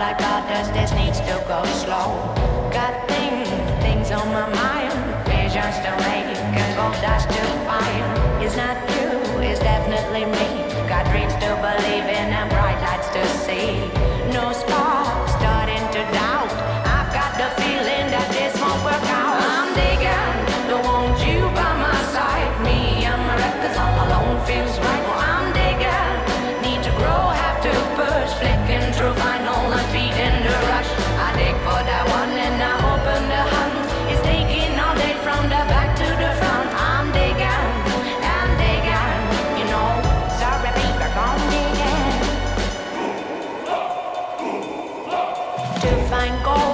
like all dust, this needs to go slow. Got things on my mind, visions to make, and gold dust to find. It's not you, it's definitely me. Got dreams to believe in and bright lights to see. No spark, starting to doubt. I've got the feeling that this won't work out. I'm digging, don't want you by my side. Me and my records all alone feels right. Well, I'm digging, need to grow, have to push. Flicking through vinyl and feeding the rush. I dig for that one and I open the hunt. It's taking all day from the back to the front. I'm digging, you know. Sorry, baby, I'm digging. To find gold.